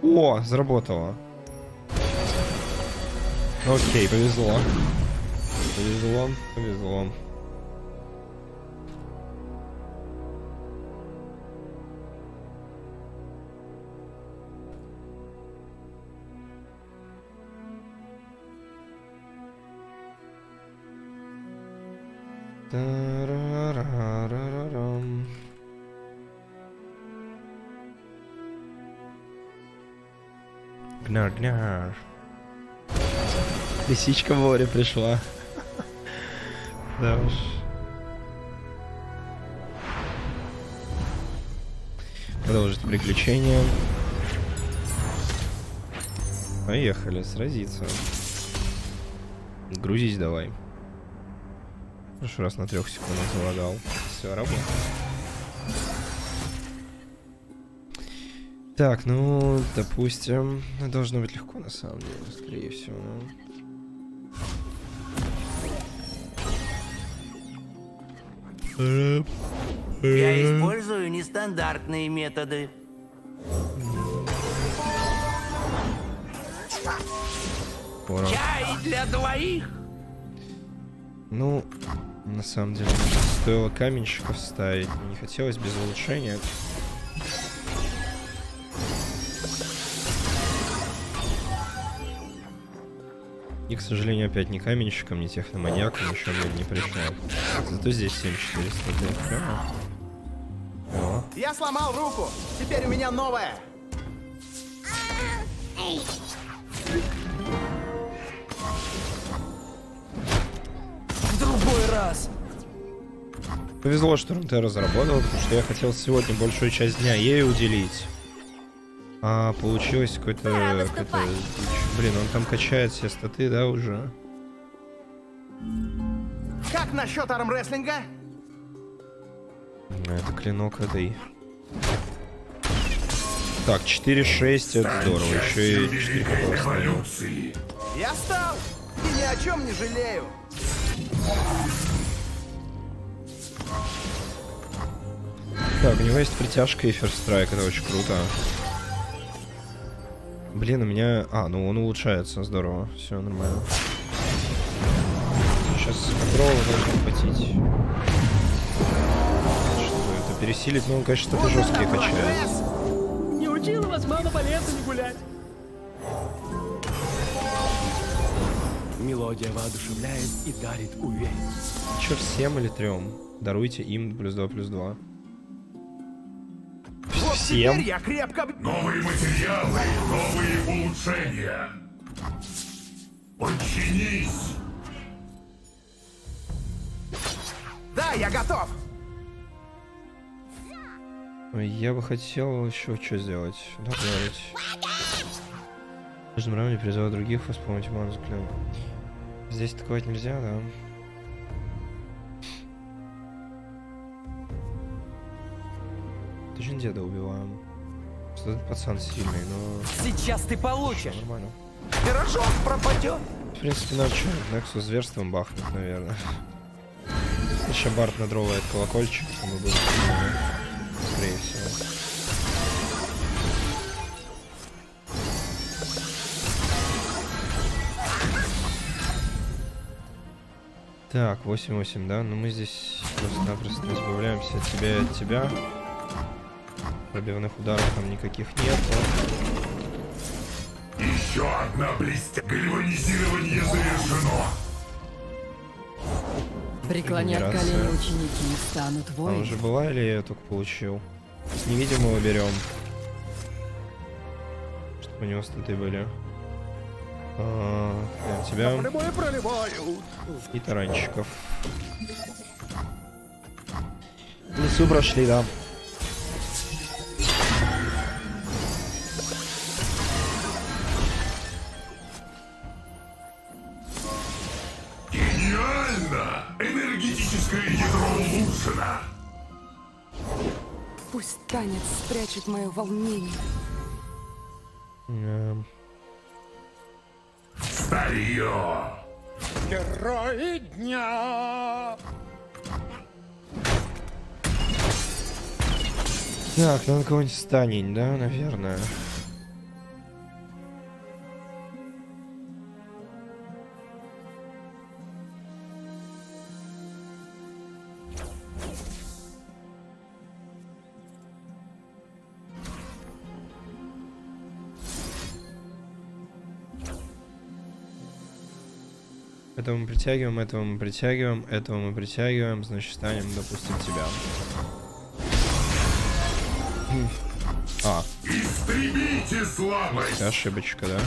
О, заработало. Окей, повезло. Повезло, повезло. Та-ра-ра-ра-ра-рам. Гнар-гнар. Лисичка в море пришла. Да уж. Продолжить приключения. Поехали, сразиться. Грузись давай. В прошлый раз на 3 секундах залагал. Все, работает. Так, ну, допустим, должно быть легко на самом деле, скорее всего. Я использую нестандартные методы. Пора. Чай для двоих. Ну, на самом деле, стоило каменщиков ставить, не хотелось без улучшения. И, к сожалению, опять ни каменщиком, ни техноманьяком еще не пришел. Зато здесь 7400. Прямо. О. Я сломал руку. Теперь у меня новая. В другой раз. Повезло, что Рунтера заработал, потому что я хотел сегодня большую часть дня ей уделить. А получилось какой-то... Блин, он там качает все статы, да, уже? Как насчет армрестлинга? Это клинок этой. Так, 4-6, это здорово. Еще и 4 эволюции. Я стал и ни о чем не жалею. Так, у него есть притяжка и ферстрайк, это очень круто. Блин, у меня... А, ну он улучшается, здорово. Все нормально. Сейчас контрола должен хватить. Что это пересилить? Ну, он, конечно, что-то жесткие качает. Не учила вас мама по лесу не гулять. Мелодия воодушевляет и дарит уверенность. Че, всем или 3? Даруйте им +2/+2. Вот Всем? теперь я крепко... Новые материалы, новые улучшения. Подчинись. Да, я готов. Ой, я бы хотел еще что сделать. Добавить. В каждом раунде призывать других, восполнить ману заклинания. Здесь атаковать нельзя, да? Точно деда убиваем. Этот пацан сильный, но... Сейчас ты получишь. Нормально. Пирожок пропадет. В принципе, надо что, Нексу зверством бахнуть, наверное. Еще Барт надровает колокольчик, и мы будем... Скорее всего. Так, 8-8, да? Но мы здесь просто-напросто избавляемся от тебя и от тебя. Пробивных ударов там никаких нет. Еще одна блестя. Гальванизирование завершено. Преклонят колени ученики, станут А воинами. уже была или я только получил? С невидимого берем. Чтобы у него статы были. Тебя и таранчиков. Лесу прошли, да. Гениально! Энергетическое ядро улучшено. Пусть танец спрячет мое волнение. Старье. Герои дня. Так, надо кого-нибудь станень, да, наверное. Этого мы притягиваем, этого мы притягиваем, этого мы притягиваем. Значит, станем, допустим, тебя. Истребите слабость! Ошибочка, да?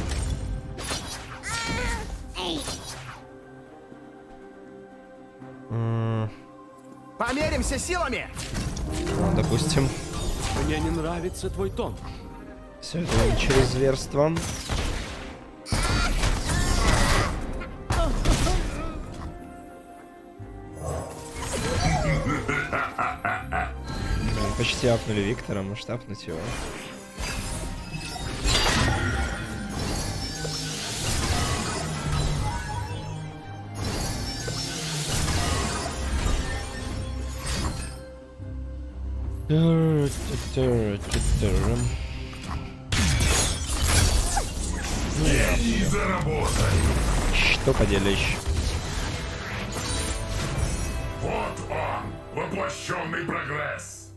Померимся силами! Допустим. Мне не нравится твой тон. Все это не через зверство. Блин, почти апнули Виктора, может апнуть его. Гений заработали! Что поделаешь? Вот он, воплощенный прогресс!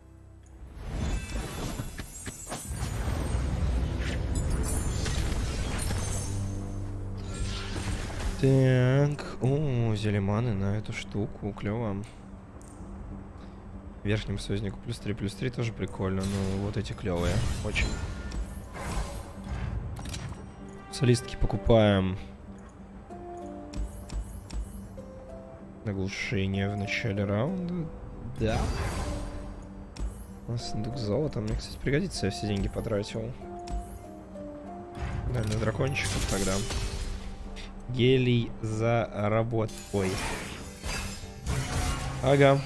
Так, о, зелеманы на эту штуку, клево. Верхнему союзнику +3 тоже прикольно, но вот эти клевые, очень. Солистки покупаем. Оглушение в начале раунда. Да. У нас сундук золота. Мне, кстати, пригодится, я все деньги потратил. Да, на дракончиков тогда. Гелий за работу. Ой. Ага.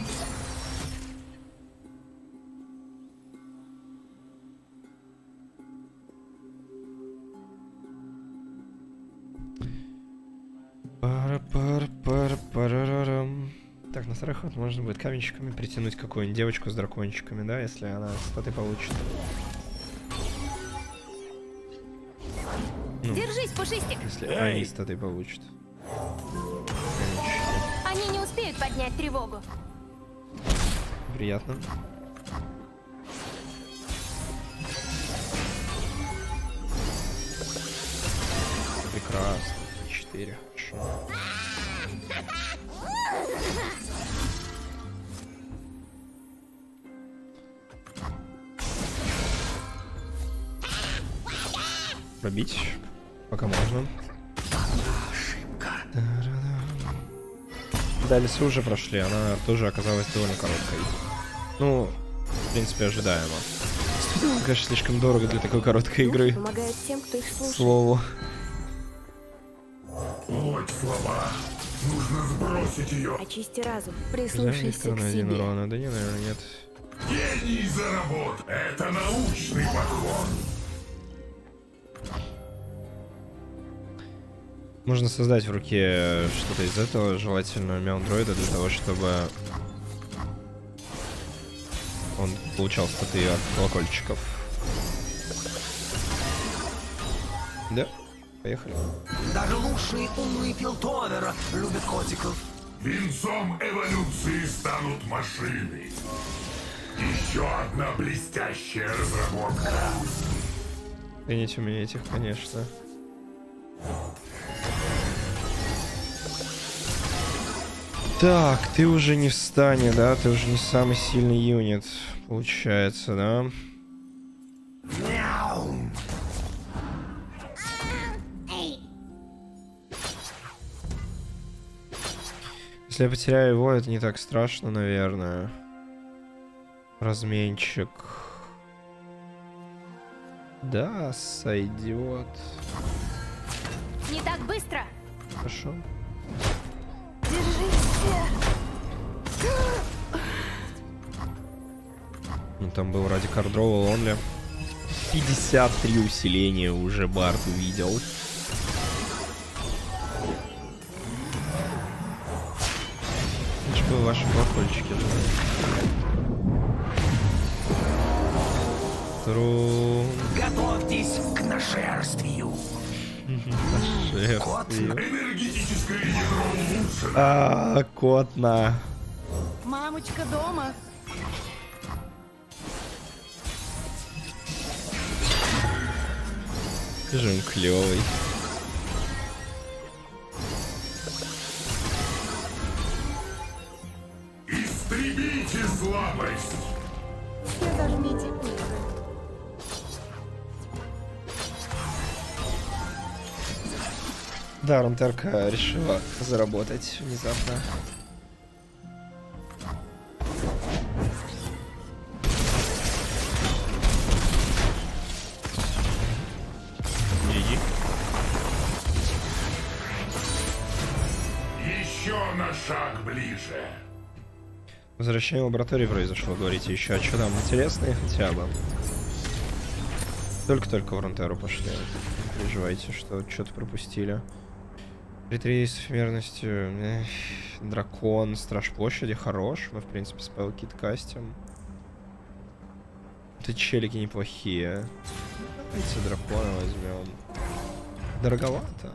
Так, на второй ход можно будет каменщиками притянуть какую-нибудь девочку с дракончиками, да, если она статы получит. Ну, Держись, пушистик! если они статы получат. Они не успеют поднять тревогу. Приятно. Прекрасно. 4. Хорошо. Пробить, пока можно. Дальше уже прошли, она тоже оказалась довольно короткой. Ну, в принципе, ожидаемо. Конечно, слишком дорого для такой короткой игры. Помогает тем, кто их К слушает. слову. Плоть слаба. Нужно сбросить ее. Очисти разум. Да, Прислушайся Виктор к на 1 себе. урона. Да не, наверное, нет. Гений заработал. Это научный подход. Можно создать в руке что-то из этого, желательно мяундроида, для того, чтобы он получал статы от колокольчиков. Да, поехали. Даже лучшие умные пилтонера любят котиков. Венцом эволюции станут машины. Еще одна блестящая разработка. Цените у меня этих, конечно. Так, ты уже не в стане, да? Ты уже не самый сильный юнит, получается, да? Если я потеряю его, это не так страшно, наверное. Разменчик. Да, сойдет. Не так быстро! Хорошо. Держись! Ну, там был ради Кардрова Онли. 53 усиления уже Барт увидел. Это же ваши колокольчики. Тру... Готовьтесь к нашествию. Нашествию. Энергетическое ядро Лусена. Котна. Мамочка дома. Какой же он клевый. Да, Рунтерка решила заработать внезапно. Еще на шаг ближе. Возвращение в лаборатории произошло, говорите, еще. А что там интересное хотя бы? Только-только в Рунтеру пошли. Не переживайте, что что-то пропустили. 3 с эфемерностью. Дракон, Страж площади хорош. Мы, в принципе, спелл-кит кастим. Это челики неплохие. Давайте дракона возьмем. Дороговато.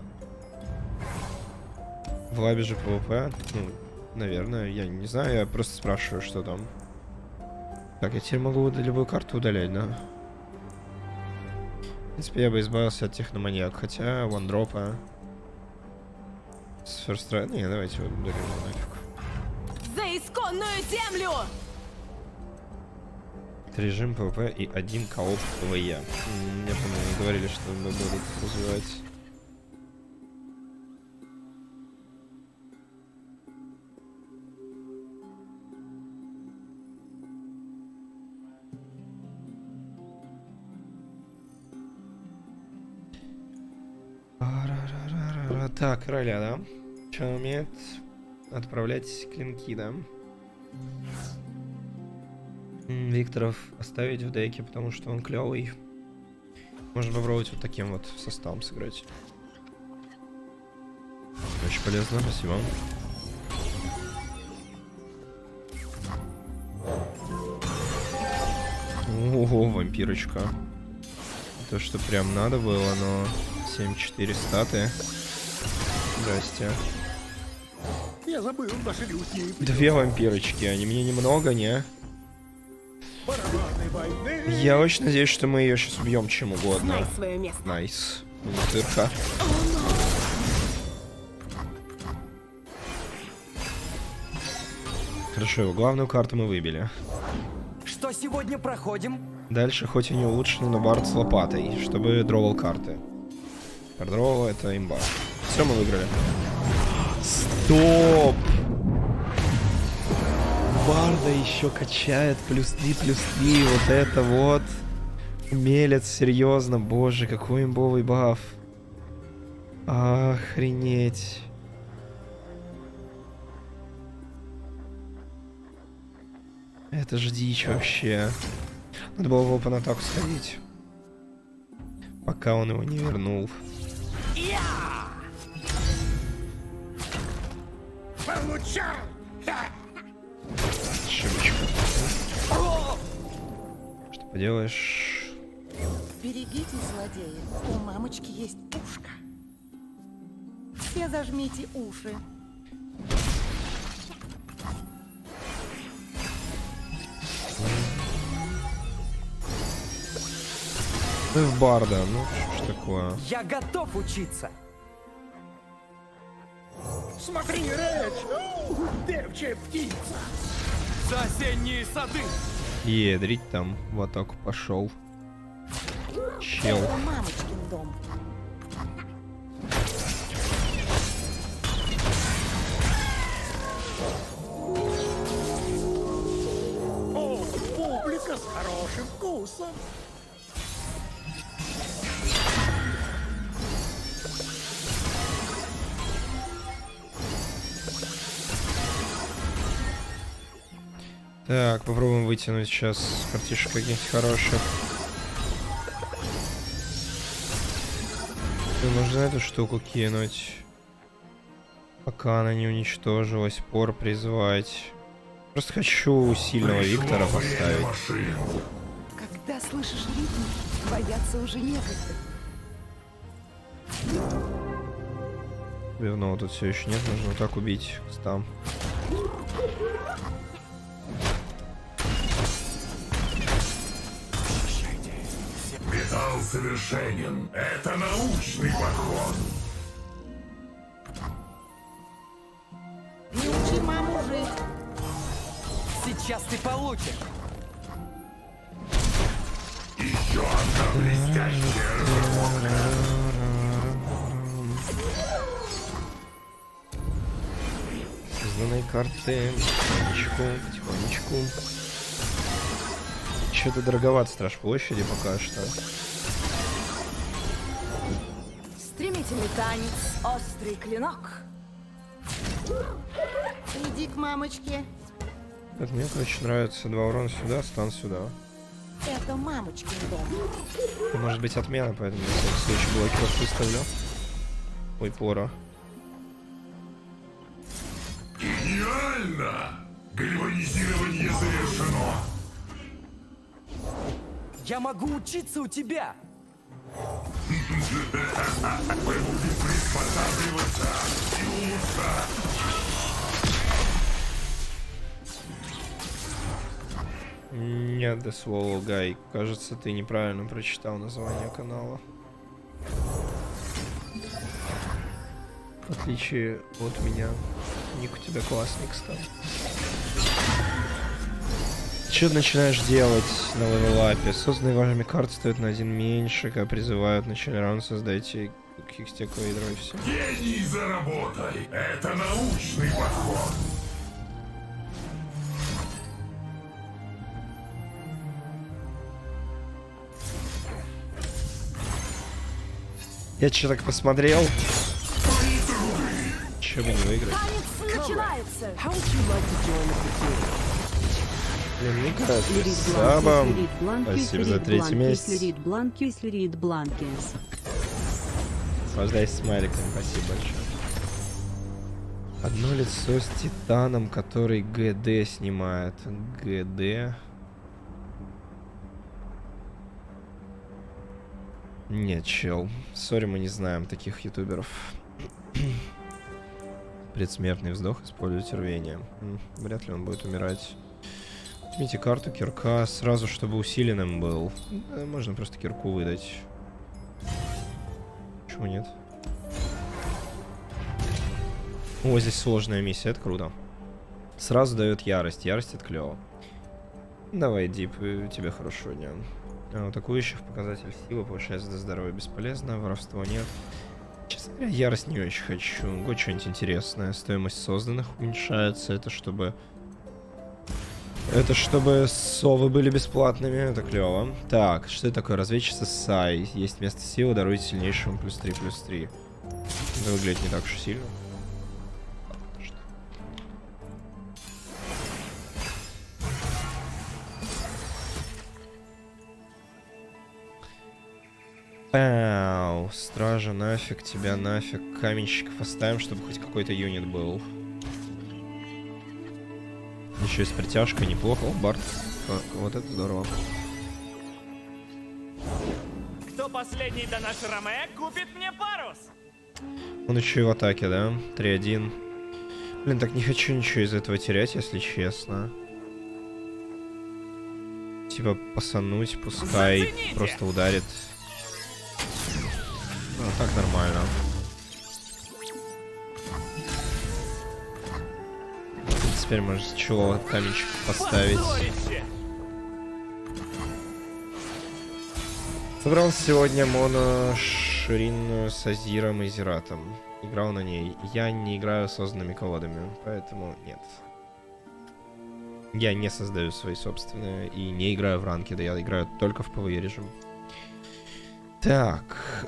В лабе же ПВП. Ну, наверное, я не знаю, я просто спрашиваю, что там. Так, я теперь могу любую карту удалять, да? В принципе, я бы избавился от техноманьяк, хотя вандропа. С ферстра... Не, давайте вот удалим его нафиг. За исконную землю! Режим ПВП и 1 кооп ПВЕ. Я помню, говорили, что мы будут развивать. Так, короля, да? Что он умеет? Отправлять клинки, да? Викторов оставить в деке, потому что он клевый. Можно попробовать вот таким вот составом сыграть. Очень полезно, спасибо. Ого, вампирочка. То, что прям надо было, но 7-4 статы. Здрасте. Я забыл наши люки. 2 вампирочки, они мне немного, не? Я очень надеюсь, что мы ее сейчас убьем чем угодно. Знай свое место. Найс. Тырка. Хорошо, главную карту мы выбили. Что сегодня проходим? Дальше хоть и не улучшено, но бард с лопатой, чтобы дровал карты. Кардровал это имба. Все, мы выиграли. Стоп! Барда еще качает +3/+3. Вот это вот. Умелец, серьезно. Боже, какой имбовый баф. Охренеть. Это же дичь вообще. Надо было в open атаку сходить. Пока он его не вернул. Получай! Ошибочка. Что поделаешь? Берегитесь, злодеи. У мамочки есть ушко. Все зажмите уши. Ты в барда, ну что ж такое? Я готов учиться. Смотри, Рэч! Певчая птица! За осенние сады! Едрить там в атаку пошел. Чел. Это мамочкин дом. О, публика с хорошим вкусом! Так, попробуем вытянуть сейчас картишек каких-нибудь хороших. Можно эту штуку кинуть, пока она не уничтожилась. Пор призвать. Просто хочу сильного Виктора поставить. Когда слышишь ритм, бояться уже некогда. Бревного тут все еще нет, нужно вот так убить там. Металл совершенен. Это научный подход. Не учи маму жить. Сейчас ты получишь. Еще одна блестящая разработка. Странные карты. Потихонечку, потихонечку. Что-то дороговато Страж площади пока что. Стремительный танец, острый клинок. Иди к мамочке. Это мне, короче, нравится. 2 урона сюда, стан сюда. Это мамочкин дом. Это может быть отмена, поэтому я в случае блокировку выставлю. Ой, пора. Гениально! Гальванизирование завершено! Я могу учиться у тебя. Мы будем приспосабливаться и улучшать. Нет, The Swallow Guy. Кажется, ты неправильно прочитал название канала. В отличие от меня. Ник у тебя классный, кстати. Что ты начинаешь делать на левелапе? Созданные вашими карты стоят на 1 меньше, когда призывают в начале раунда, создайте кикстек вейдера и все. Гений, заработай! Это научный подход! Я что так посмотрел? Че бы не выиграть? Танец начинается. Блин, Ника, спасибо. Спасибо за 3-й месяц. Наслаждайся смайликом, спасибо большое. Одно лицо с Титаном, который ГД снимает. ГД. Нет, чел. Сори, мы не знаем таких ютуберов. Предсмертный вздох, используйте рвение. Вряд ли он будет умирать. Возьмите карту кирка сразу, чтобы усиленным был. Да, можно просто кирку выдать. Почему нет? О, здесь сложная миссия, это круто. Сразу дает ярость. Ярость это клево. Давай, Дип, у тебя хорошего дня. А, атакующих показатель силы повышается до здоровья бесполезно, воровство нет. Честно говоря, ярость не очень хочу. Вот что-нибудь интересное. Стоимость созданных уменьшается. Это чтобы совы были бесплатными. Это клево. Так, что это такое? Разведчица Сай. Есть место силы, даруйте сильнейшему +3/+3. Это выглядит не так уж сильно. Пау, стража, нафиг, тебя нафиг. Каменщиков оставим, чтобы хоть какой-то юнит был. Еще и с притяжкой, неплохо. О, Барт. Вот это здорово. Кто последний до нашей Роме, купит мне парус. Он еще и в атаке, да? 3-1. Блин, так не хочу ничего из этого терять, если честно. Типа пасануть, пускай Зацените! просто ударит. Ну, так нормально. Теперь можно чего каменчик поставить. Позорище! Собрал сегодня моно Ширин с Азиром и Зиратом. Играл на ней. Я не играю созданными колодами, поэтому нет. Я не создаю свои собственные и не играю в ранкеды, я играю только в PvE режим. Так.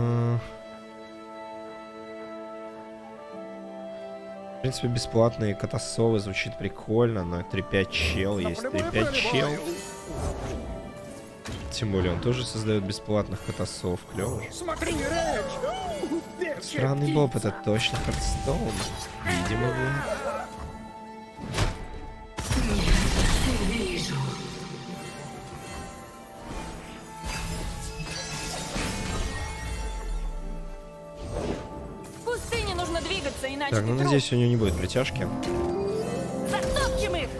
В принципе, бесплатные катасовы звучит прикольно, но 3-5 чел есть. 3-5 чел. Тем более он тоже создает бесплатных катасов. Клево же. Смотри, Рэч! Странный боб, это точно Хардстоун. Видимо, вы. В пустыне нужно двигаться, иначе Так, ну ты надеюсь, у него не будет притяжки. затопчем их!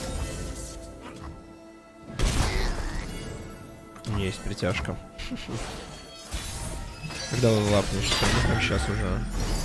У меня есть притяжка. Когда вы лапнешься? Ну, там сейчас уже.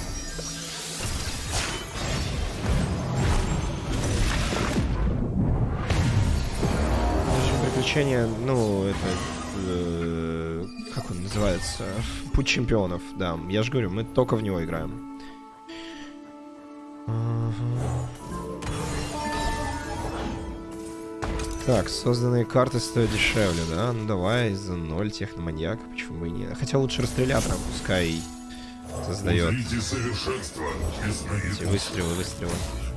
Даже приключения, ну, это... как он называется? Путь чемпионов, да. Я же говорю, мы только в него играем. Так, созданные карты стоят дешевле, да? Ну давай, за 0 техноманьяк, почему бы и нет? Хотя лучше расстрелятора, пускай создает. Узрите совершенство, честные Эти выстрелы.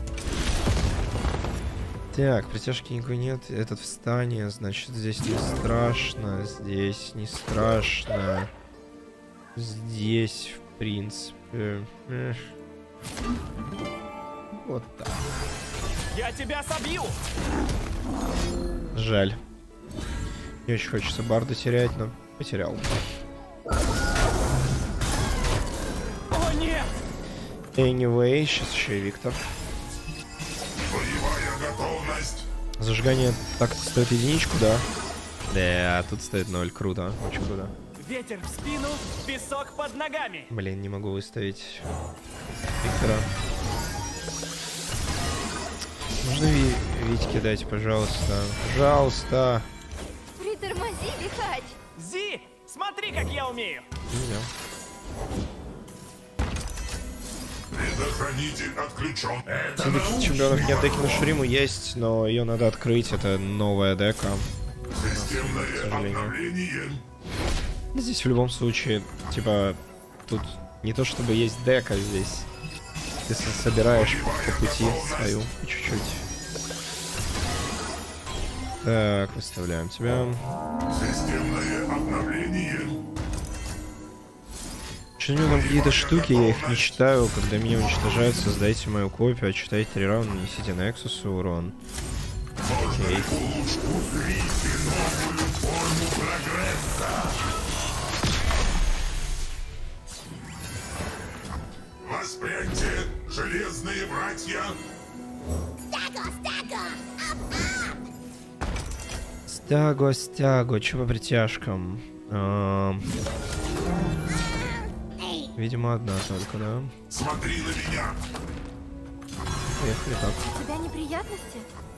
Так, притяжки никакой нет. Этот встание, значит, здесь не страшно. Здесь не страшно. Здесь, в принципе... Вот так. Я тебя собью! Жаль. Не очень хочется барда терять, но потерял. О, нет! Anyway, сейчас еще и Виктор. Боевая готовность. Зажигание так стоит единичку, да? Да, тут стоит 0. Круто, очень круто. Ветер в спину, песок под ногами. Блин, не могу выставить Виктора. Можно Витьке дать, пожалуйста. Пожалуйста. Притормози, лихач. Зи, смотри, как я умею. Предохранитель отключен. Это Все-таки чемпионов нет, деки на Шриму есть, но ее надо открыть. Это новая дека. системное обновление. Здесь в любом случае, типа, тут не то чтобы есть дека здесь. Ты собираешь по пути свою по чуть-чуть. Так, выставляем тебя. Системное обновление. Что у него там какие-то штуки, я их не читаю. Когда меня уничтожают, создайте мою копию, а читайте 3 раунда, нанесите Нексусу урон. Окей. Узрите новую форму прогресса. Воспряньте, железные братья. Стяго, чё по притяжкам? Видимо, одна только, да? Смотри на меня. Поехали так. У тебя неприятности?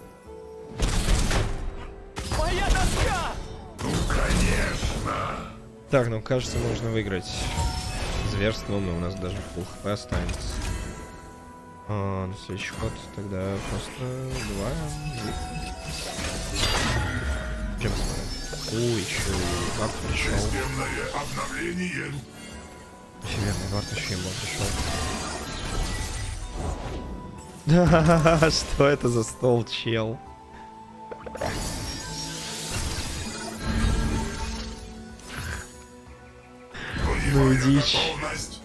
Моя доска! Ну, конечно. Так, ну кажется, можно выиграть зверством, но у нас даже full хп останется. На следующий ход тогда просто 2. Чем смотрим? Еще Барт пришел. Системное обновление. Северный Барт еще ему пришел. Да, что это за стол, чел? Ну и дичь. Готовность.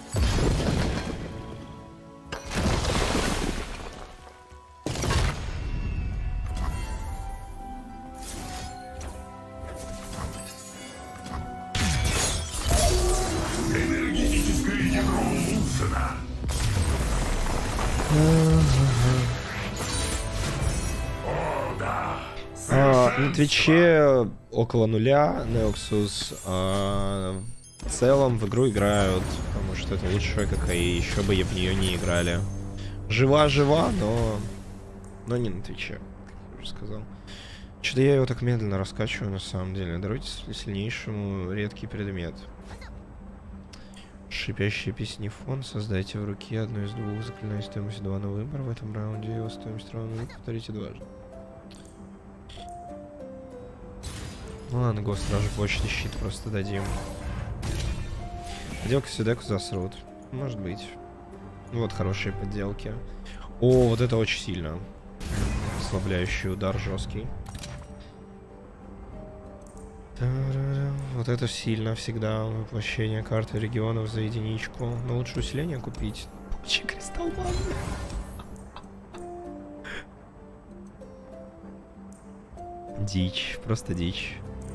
Энергетическое ядро улучшено. О, да. На Твиче около 0 Neoxus. В целом в игру играют, потому что это лучшая ККИ, еще бы в нее не играли. Жива, но не на Твиче, как я уже сказал. Что-то я его так медленно раскачиваю на самом деле. Даруйте сильнейшему редкий предмет. Шипящий песнефон. Создайте в руке одну из 2 заклинаний стоимостью 2 на выбор. В этом раунде его стоимость равна. Повторите дважды. Ну ладно, Гостражу почты щит просто дадим. Подделки сюда засрут. Может быть. Вот хорошие подделки. О, вот это очень сильно. Ослабляющий удар жесткий. Вот это сильно всегда. Воплощение карты регионов за единичку. Но лучше усиление купить. Пучий кристалл маны. Дичь. Просто дичь.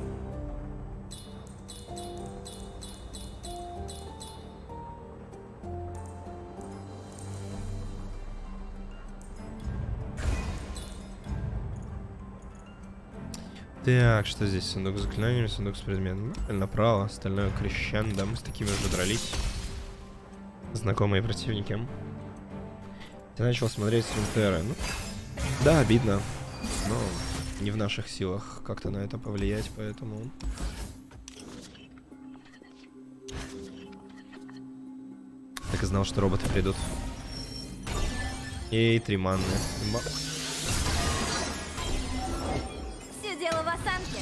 Так, что здесь? Сундук с заклинаниями, сундук с предметом. Направо, остальное крещендо. Мы с такими уже дрались. Знакомые противники. Я начал смотреть Фронтеры. Ну, да, обидно. Но не в наших силах как-то на это повлиять, поэтому... Так и знал, что роботы придут. И 3 манны. Все дело в осанке.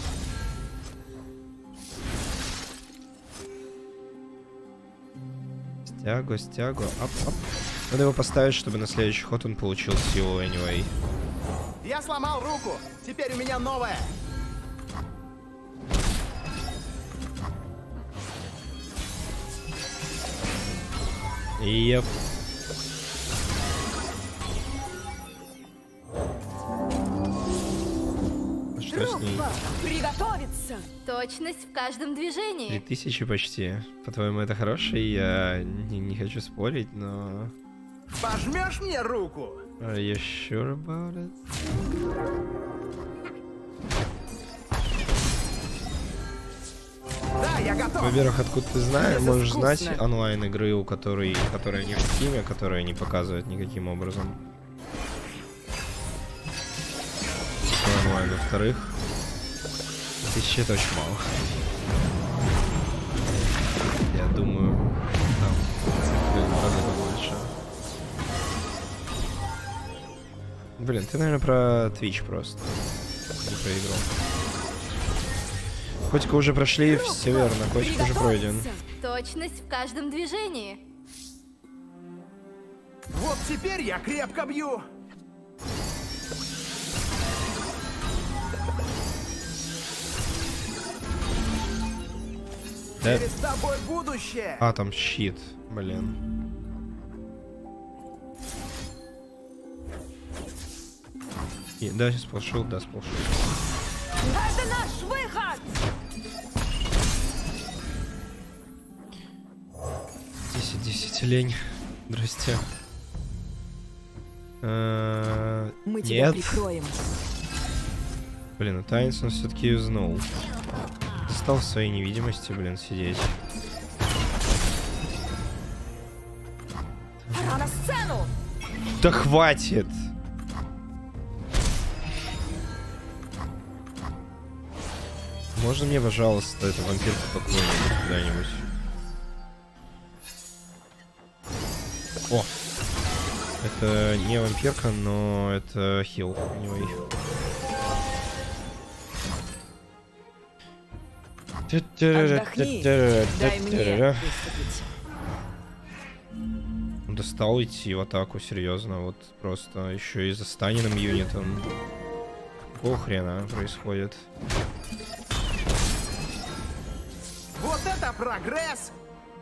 Стягу. Ап. Надо его поставить, чтобы на следующий ход он получил силу anyway. Я сломал руку. Теперь у меня новая. Еп. Что с ней? Приготовиться! Точность в каждом движении. 3000 почти. По-твоему, это хороший? Я не хочу спорить, но... Пожмешь мне руку? Are you sure about it? Да, я готов. Во-первых, откуда ты знаешь, Это можешь вкусно. знать онлайн игры, которые не в Steam, которые не показывают никаким образом. Онлайн. Во-вторых, 1000 это очень мало. Я думаю, там цифры побольше. Блин, ты, наверное, про Twitch просто. Не про игру. Котика уже прошли, все верно. Котик уже пройден. Точность в каждом движении. Вот теперь я крепко бью. Да. Перед тобой будущее. А, там щит, блин. Да, сплошил, да, сплошил. Это наш выход! 10 лень. Здрасте. Мы тебя Нет. прикроем. Блин, ну Тайнс он все-таки юзнул. Стал в своей невидимости, блин, сидеть. Пора на сцену! Да хватит! Можно мне, пожалуйста, эту вампирку какую-нибудь куда-нибудь? О! Это не вампирка, но это хил. Anyway. Отдохни. Дай мне выступить. Достал идти в атаку, серьезно, вот просто еще и застаненным юнитом. Какого хрена происходит? Вот это прогресс.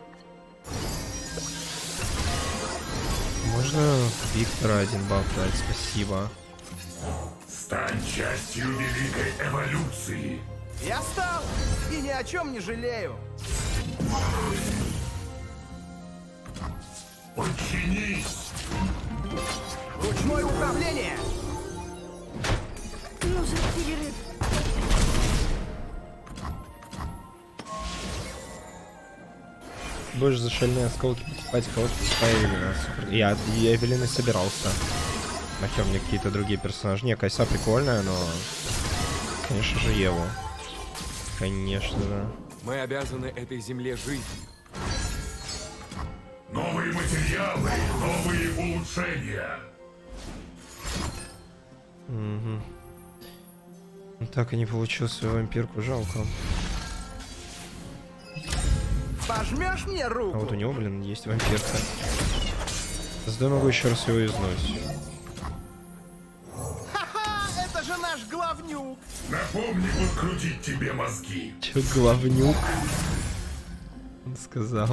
Можно Виктора один баф дать, спасибо. Стань частью великой эволюции. Я стал и ни о чем не жалею. Подчинись. Ручное управление. Нужен перерыв. Больше за шальные осколки покупать, кого-то покупаю. Я Эвелины собирался. Нахер мне какие-то другие персонажи. Не, Кайса прикольная, но... Конечно же, Еву. Конечно же. Мы обязаны этой земле жизнью. Новые материалы, новые улучшения. Угу. Так и не получил свою вампирку, жалко. Пожмешь мне руку? А вот у него, блин, есть вампирка. Зато могу еще раз его юзнуть. Ха-ха, это же наш главнюк. Напомни подкрутить тебе мозги. Че, главнюк? Он сказал.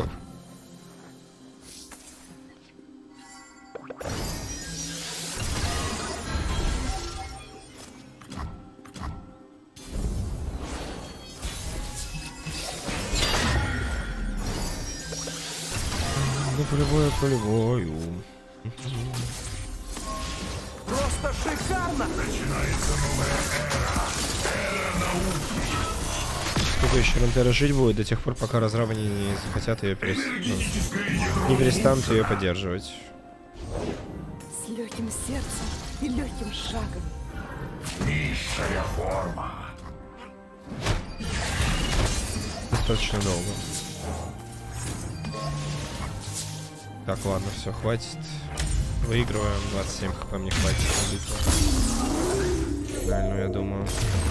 Ну, полевую. Просто шикарно. Начинается новая эра науки. Сколько еще Рантера жить будет до тех пор, пока разрабы не захотят ее Энергетическое ядро не перестанут ее поддерживать. С легким сердцем и легким шагом. низшая форма. Достаточно долго. Так, ладно, все, хватит. Выигрываем. 27 хп мне хватит на битву. Реально, я думаю.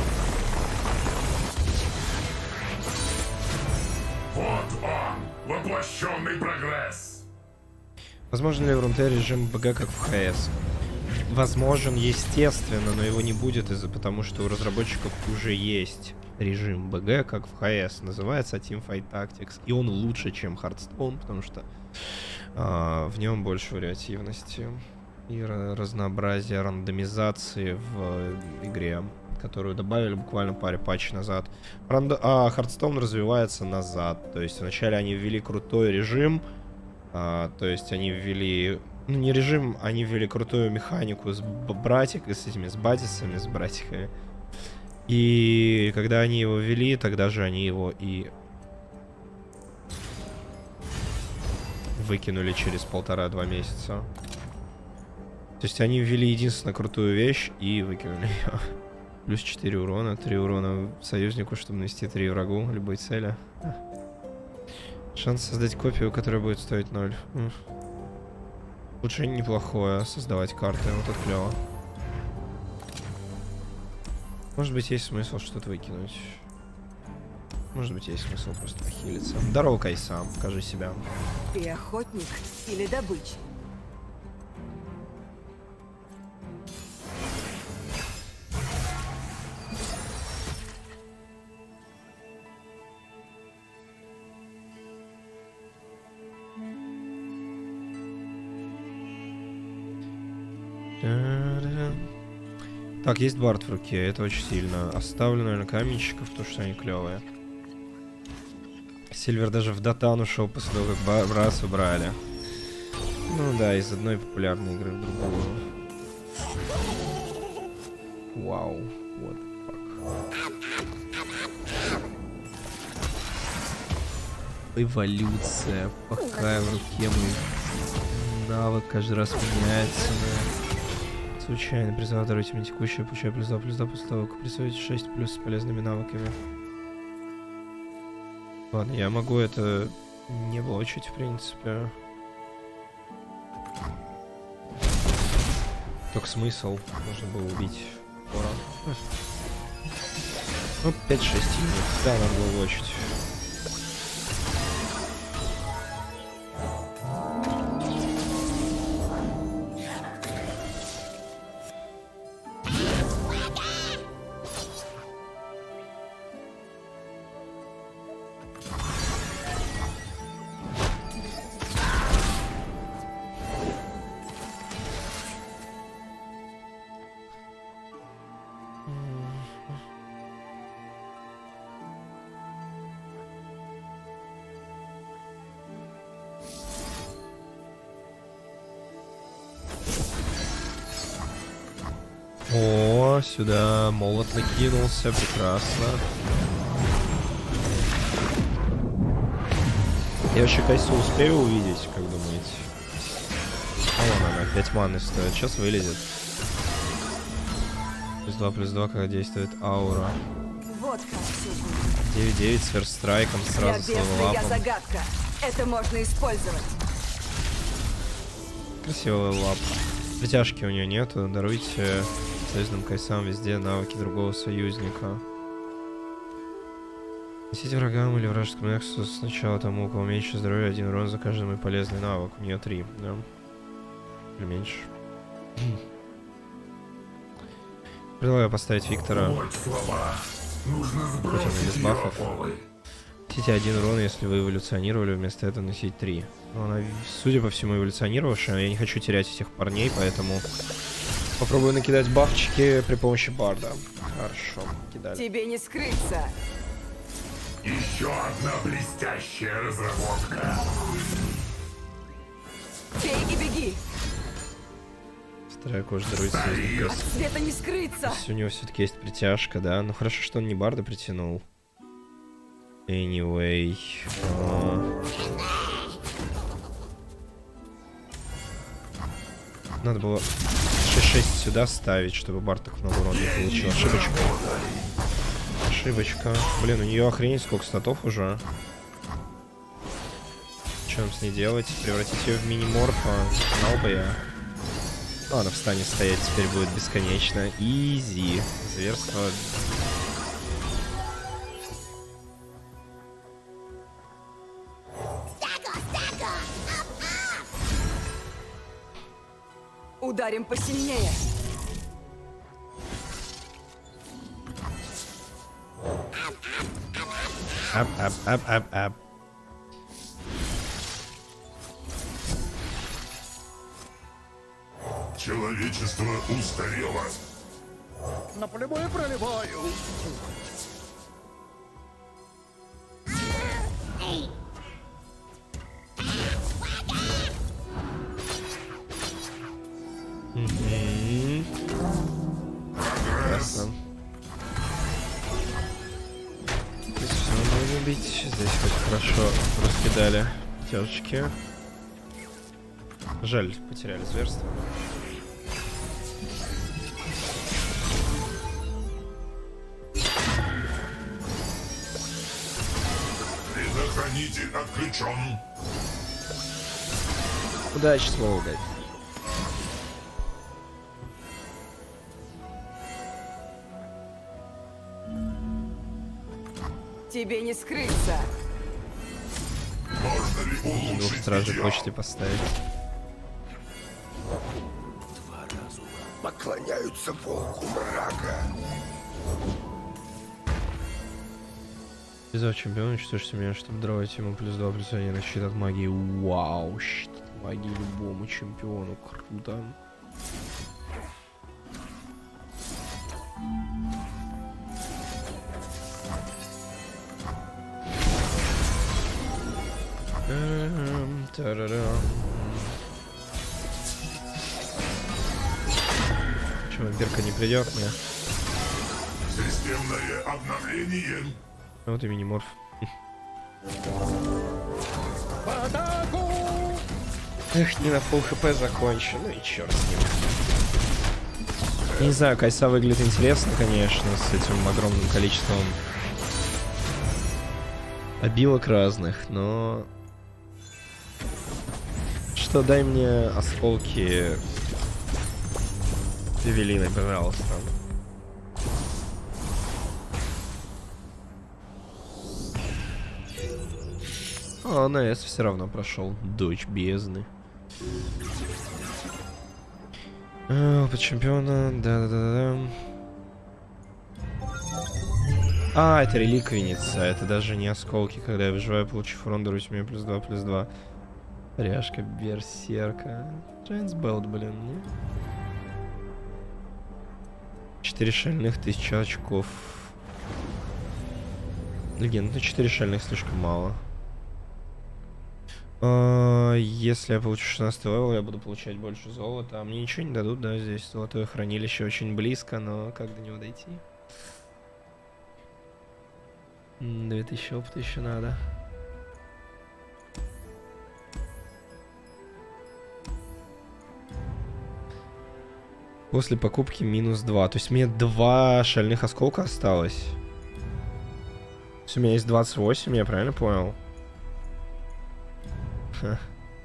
Вот он, воплощенный прогресс. Возможно ли в Рунте режим БГ как в ХС? Возможен, естественно, но его не будет потому что у разработчиков уже есть режим БГ как в ХС. Называется Teamfight Tactics. И он лучше, чем Hearthstone, потому что в нем больше вариативности и разнообразия рандомизации в игре, которую добавили буквально паре патчей назад. Hearthstone развивается назад. То есть вначале они ввели крутой режим. То есть они ввели... Ну, не режим, они ввели крутую механику с с бадисами, с братиками. И когда они его ввели, тогда же они его и выкинули через 1,5-2 месяца. То есть они ввели единственно крутую вещь и выкинули ее. Плюс 4 урона, 3 урона союзнику, чтобы нанести 3 врагу любой цели. Шанс создать копию, которая будет стоить 0. Улучшение неплохое, создавать карты, вот это клево. Может быть, есть смысл что-то выкинуть. Может быть, есть смысл просто похилиться. Здорово, Кайсам, покажи себя. Ты охотник или добыча? Так, есть бард в руке, это очень сильно. Оставлю, наверное, каменщиков, потому что они клевые. Сильвер даже в Дотан ушел после того, как раз убрали. Ну да, из одной популярной игры в другую. Вау, what the fuck. Эволюция. Пока в руке мой навык каждый раз меняется. Случайно призываю даруйте мне текущее, получаю +2/+2 после того, как присвоите 6 плюс с полезными навыками. Ладно, я могу это не блочить, в принципе. Только смысл. Можно было убить. Ну, 5-6 минут. Да, надо было блочить. О, сюда молот накинулся, прекрасно. Я вообще Кайсу успею увидеть, как думаете? А вон она, 5 маны стоит, сейчас вылезет. +2/+2, когда действует аура. Вот как все будет. 9-9 с ферстрайком, сразу с левелапом. Загадка. Это можно использовать. Красивый лап. Притяжки у нее нету, даруйте союзным Кайсам везде навыки другого союзника. Несите врагам или вражескому нексусу сначала тому, у кого меньше здоровья, 1 урон за каждый мой полезный навык. У нее 3, да? Или меньше. Предлагаю поставить Виктора. Вот слова. Нужно Хоть он и без сбросить бафов. ее, Полы. Носите 1 урон, если вы эволюционировали, вместо этого носить 3. Но она, судя по всему, эволюционировавшая. Я не хочу терять этих парней, поэтому попробую накидать бафчики при помощи барда. Хорошо, кидали. Тебе не скрыться. Еще одна блестящая разработка. Бей и беги. Вторая кожа дарует союзник. От света не скрыться. У него все-таки есть притяжка, да? Ну хорошо, что он не барда притянул. Anyway. Надо было 6-6 сюда ставить, чтобы бард так много урона не получил. Ошибочка. Ошибочка. Блин, у нее охренеть сколько статов уже. Что нам с ней делать? Превратить ее в мини-морфа? Знал бы я. Ну, она встанет стоять теперь будет бесконечно. Изи. Зверство. Ударим посильнее. Ап. Человечество устарело. Напрямую проливаю. Ясно. Здесь все можно убить. Здесь хоть хорошо раскидали тяжечки. Жаль, потеряли зверство. Предохранитель отключен. Удачи, слово дать. Тебе не скрыться. Можно ли Двух улучшить стражей видео? почты поставить. Поклоняются волку мрака. Призыв чемпиона, уничтожить меня, чтобы даровать ему +2 +1 на щит от магии. Вау, щит от магии любому чемпиону. Круто. Тарарам. Чего, Берка не придет мне? Системное обновление. Вот и мини-морф. Эх, не на фулл хп закончу, ну и черт с ним. Не знаю, Кайса выглядит интересно, конечно, с этим огромным количеством обилок разных, но... Что, дай мне осколки Эвелины, пожалуйста. А, на С все равно прошел. Дочь бездны. Опыт чемпиона. Да. А, это реликвийница. Это даже не осколки. Когда я выживаю, получив урон, даруйте мне +2/+2. Ряжка берсерка. Трансбелт, блин, не? 4 шальных, 1000 очков. Легенд, ну 4 шальных слишком мало. Если я получу 16 левел, я буду получать больше золота. А мне ничего не дадут, да, здесь золотое хранилище очень близко, но как до него дойти? 2000 опыта еще надо. После покупки -2. То есть мне 2 шальных осколка осталось. То есть у меня есть 28, я правильно понял? Ха.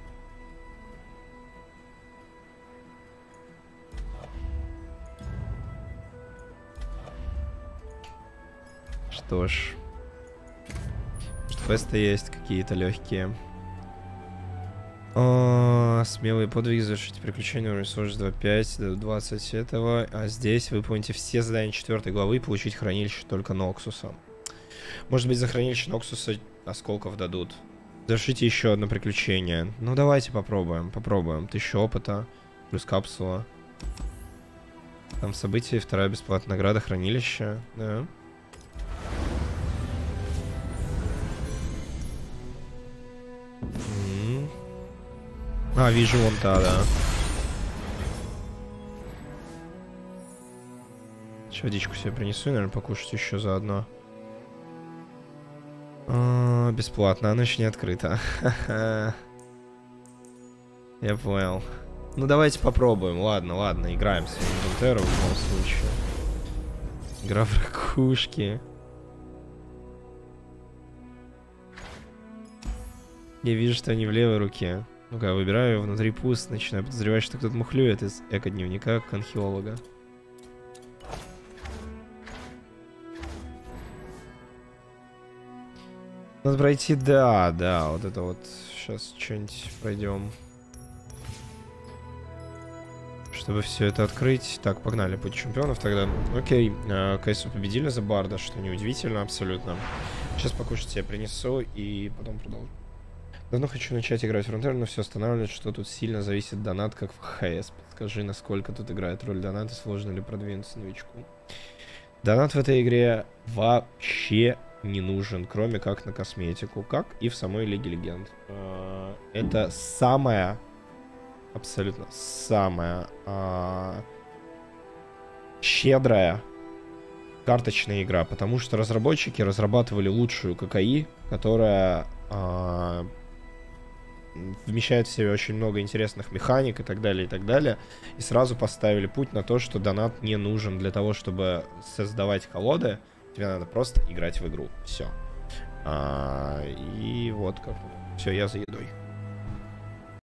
Что ж. Может, фесты есть какие-то легкие. Смелые подвиги, завершите приключения, уровень сложность 2.5 до 20 этого. А здесь выполните все задания 4 главы и получить хранилище только Ноксуса. Может быть, за хранилище Ноксуса осколков дадут. Завершите еще одно приключение. Ну, давайте попробуем. 1000 опыта, плюс капсула. Там события, 2-я бесплатная награда, хранилище. Да. А, вижу вон та, да. Сейчас водичку себе принесу, наверное, покушать еще заодно. Бесплатно, она еще не открыта. Я понял. Ну давайте попробуем. Ладно, играем с инвентаром в любом случае. Игра в ракушки. Я вижу, что они в левой руке. Ну-ка, выбираю внутри пуст, начинаю подозревать, что кто-то мухлюет из эко-дневника конхиолога. Надо пройти, да, вот это вот. Сейчас что-нибудь пройдем. Чтобы все это открыть. Так, погнали, путь чемпионов тогда. Окей, КСУ победили за Барда, что неудивительно абсолютно. Сейчас покушать себе принесу и потом продолжу. Давно хочу начать играть в Frontier, но все останавливает, что тут сильно зависит донат, как в ХС. Подскажи, насколько тут играет роль доната, сложно ли продвинуться новичку. Донат в этой игре вообще не нужен, кроме как на косметику, как и в самой Лиге Легенд. Это самая, абсолютно самая щедрая карточная игра, потому что разработчики разрабатывали лучшую ККИ, которая вмещает в себе очень много интересных механик и так далее, и сразу поставили путь на то, что донат не нужен для того, чтобы создавать колоды, тебе надо просто играть в игру, все. И вот как. Все, я за едой.